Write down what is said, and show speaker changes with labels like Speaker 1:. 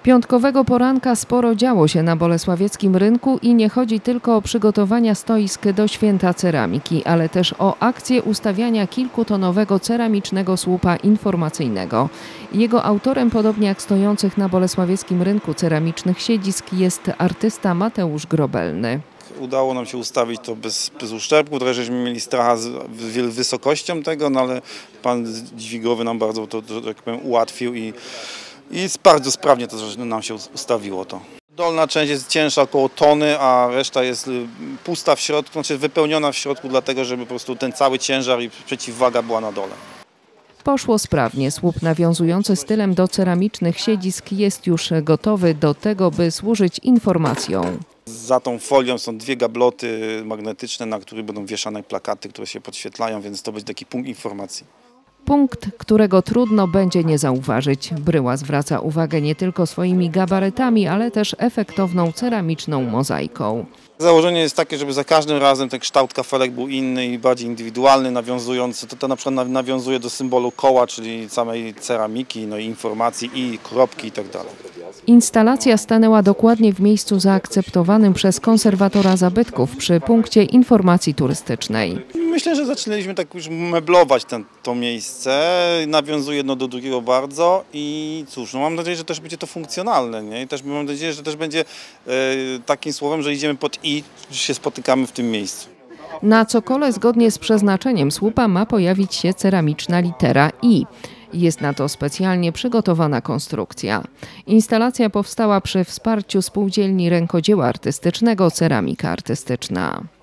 Speaker 1: Piątkowego poranka sporo działo się na bolesławieckim rynku i nie chodzi tylko o przygotowania stoisk do święta ceramiki, ale też o akcję ustawiania kilkutonowego ceramicznego słupa informacyjnego. Jego autorem, podobnie jak stojących na bolesławieckim rynku ceramicznych siedzisk, jest artysta Mateusz Grobelny.
Speaker 2: Udało nam się ustawić to bez uszczerbku, trochę żeśmy mieli stracha z wysokością tego, no ale pan dźwigowy nam bardzo to, tak powiem, ułatwił i bardzo sprawnie to nam się ustawiło to. Dolna część jest cięższa około tony, a reszta jest pusta w środku, znaczy wypełniona w środku, dlatego żeby po prostu ten cały ciężar i przeciwwaga była na dole.
Speaker 1: Poszło sprawnie. Słup nawiązujący stylem do ceramicznych siedzisk jest już gotowy do tego, by służyć informacją.
Speaker 2: Za tą folią są dwie gabloty magnetyczne, na których będą wieszane plakaty, które się podświetlają, więc to będzie taki punkt informacji.
Speaker 1: Punkt, którego trudno będzie nie zauważyć. Bryła zwraca uwagę nie tylko swoimi gabarytami, ale też efektowną ceramiczną mozaiką.
Speaker 2: Założenie jest takie, żeby za każdym razem ten kształt kafelek był inny i bardziej indywidualny, nawiązujący. To na przykład nawiązuje do symbolu koła, czyli samej ceramiki, no i informacji i kropki i tak dalej.
Speaker 1: Instalacja stanęła dokładnie w miejscu zaakceptowanym przez konserwatora zabytków przy punkcie informacji turystycznej.
Speaker 2: Myślę, że zaczęliśmy tak już meblować to miejsce, nawiązuje jedno do drugiego bardzo i cóż, no mam nadzieję, że też będzie to funkcjonalne, nie? I też mam nadzieję, że też będzie takim słowem, że idziemy pod i, że się spotykamy w tym miejscu.
Speaker 1: Na cokole zgodnie z przeznaczeniem słupa ma pojawić się ceramiczna litera I. Jest na to specjalnie przygotowana konstrukcja. Instalacja powstała przy wsparciu spółdzielni rękodzieła artystycznego Ceramika Artystyczna.